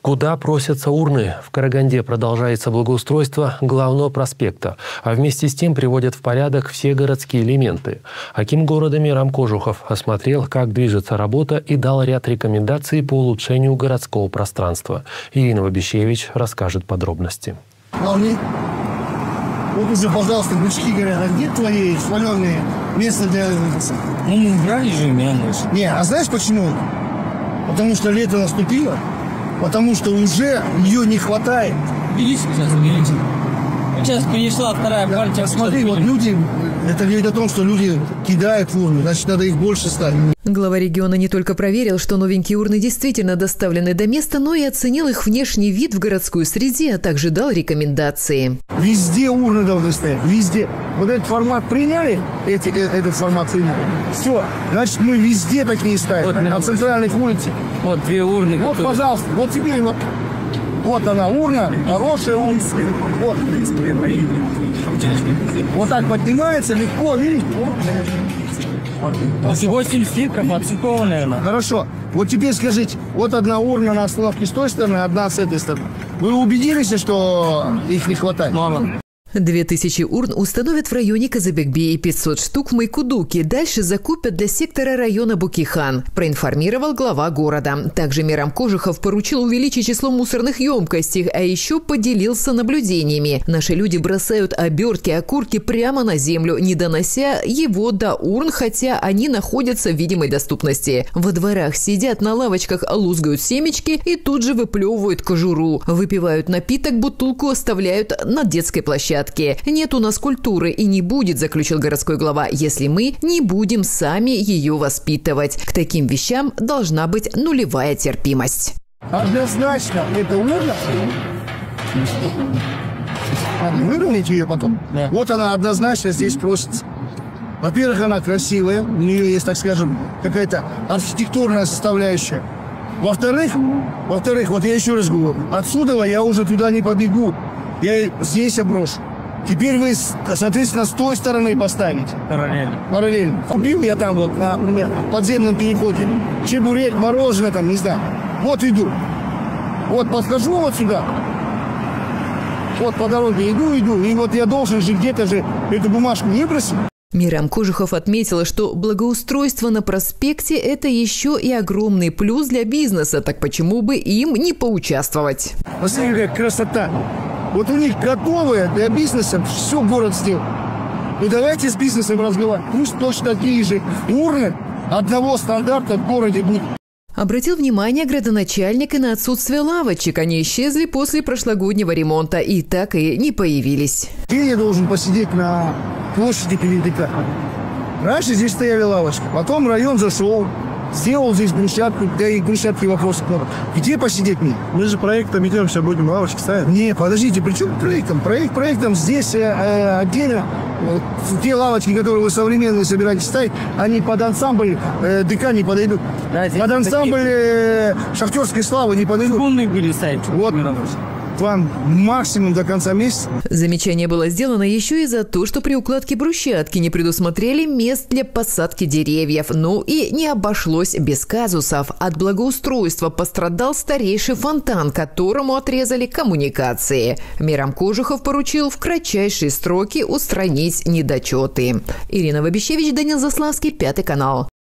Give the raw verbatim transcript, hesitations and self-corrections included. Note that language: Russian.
Куда просятся урны? В Караганде продолжается благоустройство главного проспекта, а вместе с тем приводят в порядок все городские элементы. Аким города Мирам Кожухов осмотрел, как движется работа, и дал ряд рекомендаций по улучшению городского пространства. Ирина Вабищевич расскажет подробности. Вот уже, пожалуйста, бычки говорят, а где твои хваленные места для... Ну, мы убрали же, Не, а знаешь почему? Потому что лето наступило, потому что уже ее не хватает. Видишь, сейчас увеличим. Сейчас перешла вторая партия. Смотри, вот люди, это говорит о том, что люди кидают урны, значит, надо их больше ставить. Глава региона не только проверил, что новенькие урны действительно доставлены до места, но и оценил их внешний вид в городской среде, а также дал рекомендации. Везде урны должны стоять, везде. Вот этот формат приняли, эти, этот формат приняли. Все, значит, мы везде такие ставим, вот, на центральных улицах. Вот две урны. Вот, которые... пожалуйста, вот теперь вот. Вот она урна, хорошая урна. Вот. Вот так поднимается, легко, видите? восемьдесят литров отцепованная. Хорошо. Вот теперь скажите, вот одна урна на остановке с той стороны, одна с этой стороны. Вы убедились, что их не хватает? Мало. Две тысячи урн установят в районе Казыбекби и пятьсот штук в Майкудуке. Дальше закупят для сектора района Букихан, проинформировал глава города. Также Мирам Кожухов поручил увеличить число мусорных емкостей, а еще поделился наблюдениями. Наши люди бросают обертки, окурки прямо на землю, не донося его до урн, хотя они находятся в видимой доступности. Во дворах сидят на лавочках, лузгают семечки и тут же выплевывают кожуру. Выпивают напиток, бутылку оставляют на детской площадке. Нет у нас культуры и не будет, заключил городской глава, если мы не будем сами ее воспитывать. К таким вещам должна быть нулевая терпимость. Однозначно, это урна. Выровняйте ее потом. Да. Вот она однозначно здесь просится. Во-первых, она красивая, у нее есть, так скажем, какая-то архитектурная составляющая. Во-вторых, во-вторых, вот я еще раз говорю, отсюда я уже туда не побегу. Я здесь оброшу. Теперь вы, соответственно, с той стороны поставите. Параллельно. Параллельно. Купил я там вот на, например, подземном переходе чебурек, мороженое там, не знаю. Вот иду. Вот подхожу вот сюда. Вот по дороге иду, иду. И вот я должен же где-то же эту бумажку выбросить. Мирам Кожухов отметила, что благоустройство на проспекте – это еще и огромный плюс для бизнеса. Так почему бы им не поучаствовать? Посмотрите, какая красота. Вот у них готовые для бизнеса все город сделал. Ну давайте с бизнесом разговаривать. Пусть точно такие же урны одного стандарта в городе будут. Обратил внимание градоначальник и на отсутствие лавочек. Они исчезли после прошлогоднего ремонта и так и не появились. Теперь я должен посидеть на площади Передыка. Раньше здесь стояли лавочки. Потом район зашел, сделал здесь брусчатку, да и брусчатки вопросы. Где посидеть мне? Мы же проектом идем, сейчас будем лавочки ставить. Не, подождите, при чем проектом? Проект проектом здесь э, отдельно. Вот, те лавочки, которые вы современные собираетесь ставить, они под ансамбль э, ДК не подойдут. Да, под ансамбль э, шахтерской славы не подойдут. Умные были ставить. Вот. План максимум до конца месяца. Замечание было сделано еще и за то, что при укладке брусчатки не предусмотрели мест для посадки деревьев. Ну и не обошлось без казусов. От благоустройства пострадал старейший фонтан, которому отрезали коммуникации. Мирам Кожухов поручил в кратчайшие сроки устранить недочеты. Ирина Вабищевич, Данил Заславский, Пятый канал.